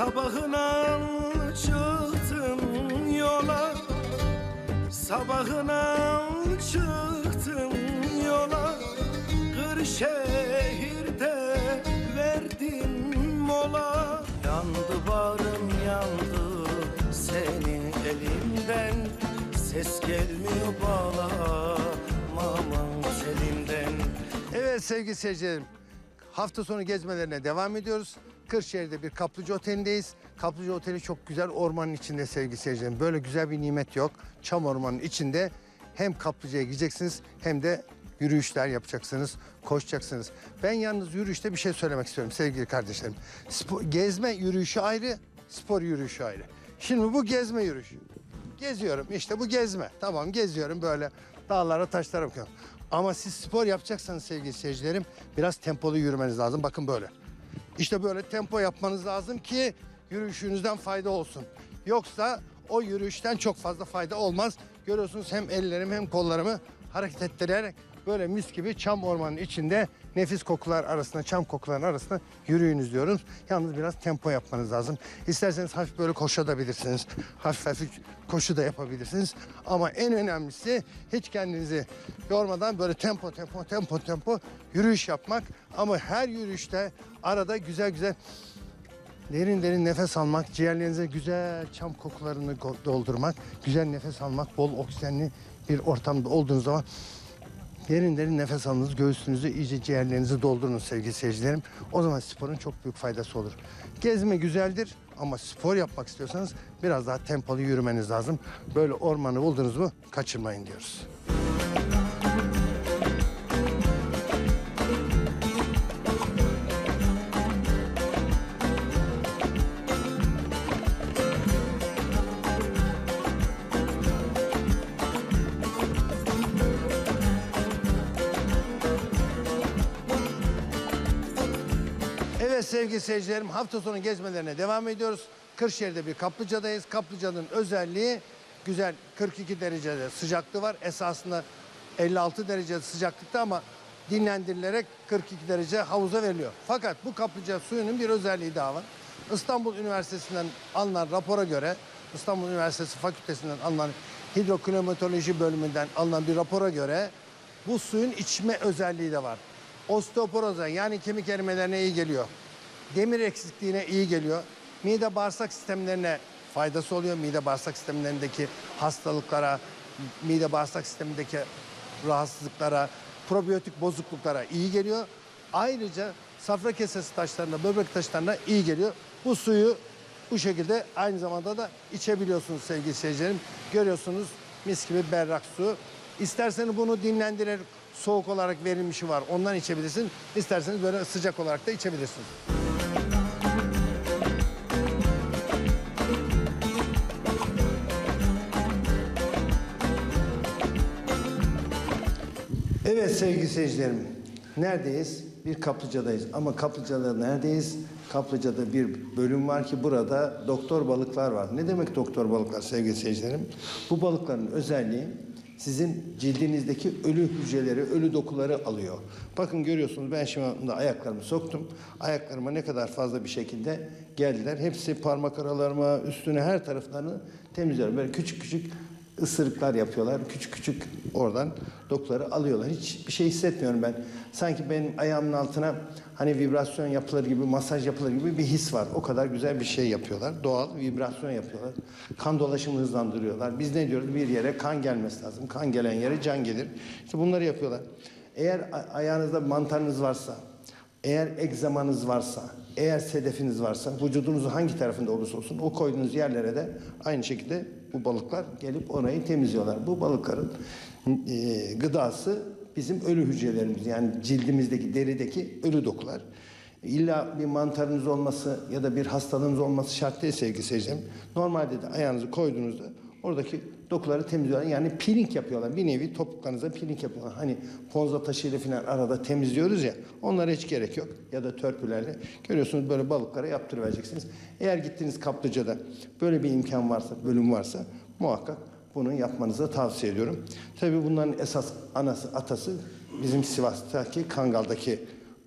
Sabahına çıktım yola, sabahına çıktım yola, Kırşehir'de verdim mola. Yandı barım yandı senin elinden, ses gelmiyor bağlamamın telinden. Evet sevgili seyircilerim, hafta sonu gezmelerine devam ediyoruz. Kırşehir'de bir kaplıca otelindeyiz. Kaplıca oteli çok güzel, ormanın içinde sevgili seyircilerim. Böyle güzel bir nimet yok. Çam ormanın içinde hem kaplıcaya gideceksiniz hem de yürüyüşler yapacaksınız, koşacaksınız. Ben yalnız yürüyüşte bir şey söylemek istiyorum sevgili kardeşlerim. Gezme yürüyüşü ayrı, spor yürüyüşü ayrı. Şimdi bu gezme yürüyüşü. Geziyorum işte, bu gezme. Tamam, geziyorum böyle dağlara taşlara bakıyorum. Ama siz spor yapacaksanız sevgili seyircilerim biraz tempolu yürümeniz lazım. Bakın böyle. İşte böyle tempo yapmanız lazım ki yürüyüşünüzden fayda olsun. Yoksa o yürüyüşten çok fazla fayda olmaz. Görüyorsunuz hem ellerimi hem kollarımı hareket ettirerek böyle mis gibi çam ormanının içinde nefis kokular arasında, çam kokuların arasında yürüyünüz diyoruz. Yalnız biraz tempo yapmanız lazım. İsterseniz hafif böyle koşabilirsiniz. Hafif hafif koşu da yapabilirsiniz. Ama en önemlisi hiç kendinizi yormadan böyle tempo yürüyüş yapmak. Ama her yürüyüşte arada güzel güzel derin derin nefes almak, ciğerlerinize güzel çam kokularını doldurmak, güzel nefes almak, bol oksijenli bir ortamda olduğunuz zaman derin derin nefes alınız, göğsünüzü iyice ciğerlerinizi doldurunuz sevgili seyircilerim. O zaman sporun çok büyük faydası olur. Gezme güzeldir ama spor yapmak istiyorsanız biraz daha tempolu yürümeniz lazım. Böyle ormanı buldunuz mu kaçırmayın diyoruz. Evet sevgili seyircilerim, hafta sonu gezmelerine devam ediyoruz. Kırşehir'de bir kaplıcadayız. Kaplıcanın özelliği güzel 42 derecede sıcaklığı var. Esasında 56 derece sıcaklıkta ama dinlendirilerek 42 derece havuza veriliyor. Fakat bu kaplıca suyunun bir özelliği daha var. İstanbul Üniversitesi'nden alınan rapora göre, İstanbul Üniversitesi Fakültesinden alınan hidroklimatoloji bölümünden alınan bir rapora göre bu suyun içme özelliği de var. Osteoporoza yani kemik erimelerine iyi geliyor. Demir eksikliğine iyi geliyor. Mide bağırsak sistemlerine faydası oluyor. Mide bağırsak sistemlerindeki hastalıklara, mide bağırsak sistemindeki rahatsızlıklara, probiyotik bozukluklara iyi geliyor. Ayrıca safra kesesi taşlarına, böbrek taşlarına iyi geliyor. Bu suyu bu şekilde aynı zamanda da içebiliyorsunuz sevgili seyircilerim. Görüyorsunuz mis gibi berrak su. İsterseniz bunu dinlendirir, soğuk olarak verilmişi var. Ondan içebilirsiniz. İsterseniz böyle sıcak olarak da içebilirsiniz. Evet sevgili seyircilerim. Neredeyiz? Bir kaplıcadayız. Ama kaplıcada neredeyiz? Kaplıcada bir bölüm var ki burada doktor balıklar var. Ne demek doktor balıklar sevgili seyircilerim? Bu balıkların özelliği sizin cildinizdeki ölü hücreleri, ölü dokuları alıyor. Bakın görüyorsunuz ben şimdi ayaklarımı soktum. Ayaklarıma ne kadar fazla bir şekilde geldiler. Hepsi parmak aralarıma, üstüne her taraflarını temizliyorum. Böyle küçük küçük ısırıklar yapıyorlar. Küçük küçük oradan dokuları alıyorlar. Hiçbir şey hissetmiyorum ben. Sanki benim ayağımın altına hani vibrasyon yapılır gibi, masaj yapılır gibi bir his var. O kadar güzel bir şey yapıyorlar. Doğal vibrasyon yapıyorlar. Kan dolaşımını hızlandırıyorlar. Biz ne diyoruz? Bir yere kan gelmesi lazım. Kan gelen yere can gelir. İşte bunları yapıyorlar. Eğer ayağınızda mantarınız varsa, eğer egzamanız varsa, eğer sedefiniz varsa, vücudunuzun hangi tarafında olursa olsun o koyduğunuz yerlere de aynı şekilde bu balıklar gelip orayı temizliyorlar. Bu balıkların gıdası bizim ölü hücrelerimiz, yani cildimizdeki, derideki ölü dokular. İlla bir mantarınız olması ya da bir hastalığınız olması şart değil sevgili seyircilerim. Normalde de ayağınızı koyduğunuzda oradaki dokuları temizliyorlar. Yani peeling yapıyorlar. Bir nevi topuklarınıza peeling yapıyorlar. Hani ponza taşıyla falan arada temizliyoruz ya. Onlara hiç gerek yok. Ya da törpülerle. Görüyorsunuz böyle balıklara yaptırıvereceksiniz. Eğer gittiğiniz kaplıcada böyle bir imkan varsa, bölüm varsa muhakkak bunu yapmanızı tavsiye ediyorum. Tabii bunların esas anası, atası bizim Sivas'taki Kangal'daki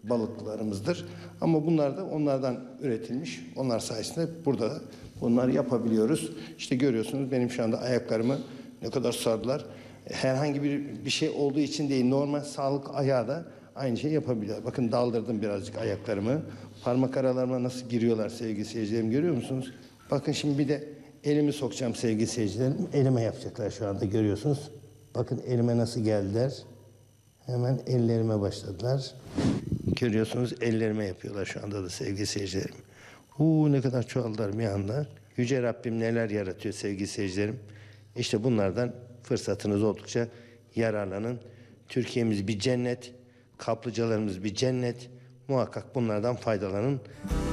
balıklarımızdır. Ama bunlar da onlardan üretilmiş. Onlar sayesinde burada bunları yapabiliyoruz. İşte görüyorsunuz benim şu anda ayaklarımı ne kadar sardılar. Herhangi bir şey olduğu için değil, normal sağlık ayağı da aynı şey yapabiliyor. Bakın daldırdım birazcık ayaklarımı. Parmak aralarıma nasıl giriyorlar sevgili seyircilerim, görüyor musunuz? Bakın şimdi bir de elimi sokacağım sevgili seyircilerim. Elime yapacaklar şu anda, görüyorsunuz. Bakın elime nasıl geldiler. Hemen ellerime başladılar. Görüyorsunuz ellerime yapıyorlar şu anda da sevgili seyircilerim. Ne kadar çoğaldılar bir anda. Yüce Rabbim neler yaratıyor sevgili seyircilerim. İşte bunlardan fırsatınız oldukça yararlanın. Türkiye'miz bir cennet, kaplıcalarımız bir cennet. Muhakkak bunlardan faydalanın.